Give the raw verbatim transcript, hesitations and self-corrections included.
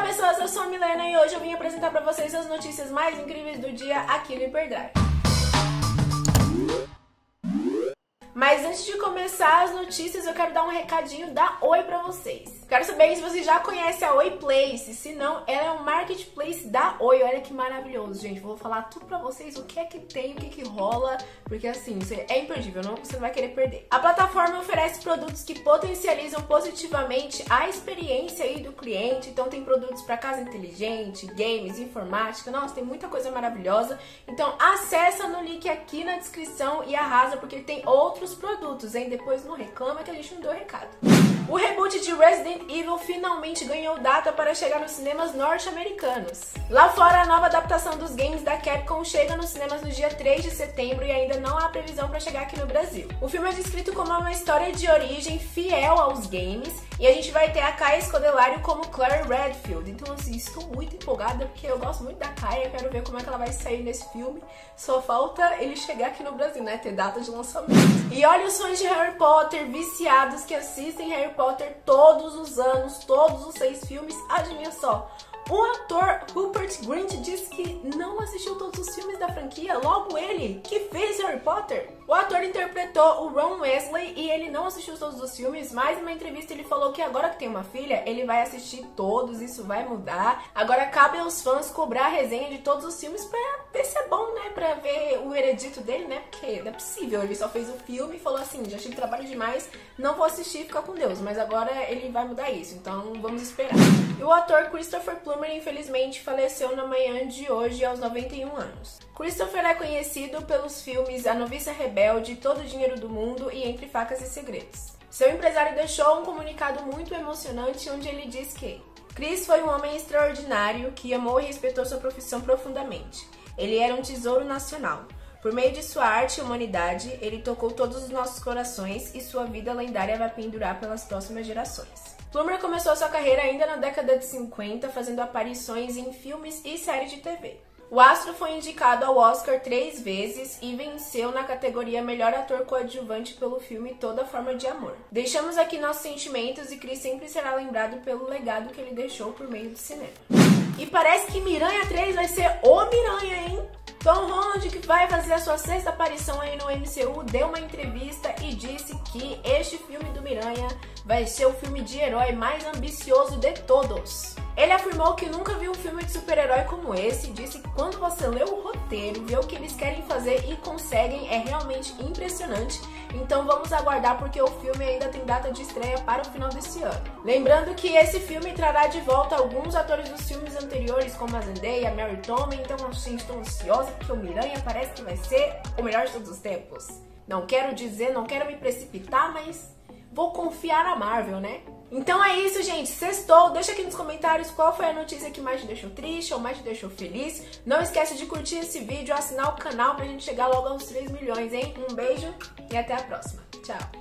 Olá pessoas, eu sou a Milena e hoje eu vim apresentar pra vocês as notícias mais incríveis do dia aqui no Hyperdrive. Mas antes de começar as notícias, eu quero dar um recadinho da Oi pra vocês. Quero saber se vocês já conhecem a Oi Place. Se não, ela é um marketplace da Oi. Olha que maravilhoso, gente. Vou falar tudo pra vocês, o que é que tem, o que é que rola, porque assim, é imperdível, não, você não vai querer perder. A plataforma oferece produtos que potencializam positivamente a experiência aí do cliente. Então tem produtos pra casa inteligente, games, informática. Nossa, tem muita coisa maravilhosa. Então acessa no link aqui na descrição e arrasa, porque tem outros produtos, hein? Depois não reclama que a gente não deu recado. O reboot de Resident Evil finalmente ganhou data para chegar nos cinemas norte-americanos. Lá fora, a nova adaptação dos games da Capcom chega nos cinemas no dia três de setembro e ainda não há previsão para chegar aqui no Brasil. O filme é descrito como uma história de origem fiel aos games e a gente vai ter a Kaia Scodelario como Claire Redfield. Então assim, estou muito empolgada porque eu gosto muito da Kaia, quero ver como é que ela vai sair nesse filme. Só falta ele chegar aqui no Brasil, né? Ter data de lançamento. E olha os fãs de Harry Potter viciados que assistem Harry Potter todos os anos, todos os seis filmes. Adivinha só, o ator Rupert Grint disse que não assistiu todos os filmes da franquia, logo ele, que fez Harry Potter. O ator interpretou o Ron Weasley e ele não assistiu todos os filmes, mas em uma entrevista ele falou que agora que tem uma filha, ele vai assistir todos, isso vai mudar. Agora cabe aos fãs cobrar a resenha de todos os filmes pra ver se é bom, né, pra ver o veredito dele, né, porque não é possível, ele só fez o filme e falou assim, já tive trabalho demais, não vou assistir, fica com Deus, mas agora ele vai mudar isso, então vamos esperar. E o ator Christopher Plummer, infelizmente, faleceu na manhã de hoje aos noventa e um anos. Christopher é conhecido pelos filmes A Noviça Rebelde, Todo o Dinheiro do Mundo e Entre Facas e Segredos. Seu empresário deixou um comunicado muito emocionante onde ele diz que Chris foi um homem extraordinário que amou e respeitou sua profissão profundamente. Ele era um tesouro nacional. Por meio de sua arte e humanidade, ele tocou todos os nossos corações e sua vida lendária vai pendurar pelas próximas gerações. Plummer começou sua carreira ainda na década de cinquenta, fazendo aparições em filmes e séries de T V. O astro foi indicado ao Oscar três vezes e venceu na categoria Melhor Ator Coadjuvante pelo filme Toda Forma de Amor. Deixamos aqui nossos sentimentos e Chris sempre será lembrado pelo legado que ele deixou por meio do cinema. E parece que Miranha três vai ser o Miranha, hein? Tom Holland, que vai fazer a sua sexta aparição aí no M C U, deu uma entrevista e disse que este filme do Miranha vai ser o filme de herói mais ambicioso de todos. Ele afirmou que nunca viu um filme de super-herói como esse e disse que quando você lê o roteiro, vê o que eles querem fazer e conseguem, é realmente impressionante. Então vamos aguardar porque o filme ainda tem data de estreia para o final desse ano. Lembrando que esse filme trará de volta alguns atores dos filmes anteriores, como a Zendaya, a Mary Tomlin, então gente, estou ansiosa porque o Miranha parece que vai ser o melhor de todos os tempos. Não quero dizer, não quero me precipitar, mas vou confiar na Marvel, né? Então é isso, gente. Sextou. Deixa aqui nos comentários qual foi a notícia que mais te deixou triste ou mais te deixou feliz. Não esquece de curtir esse vídeo, assinar o canal pra gente chegar logo aos três milhões, hein? Um beijo e até a próxima. Tchau!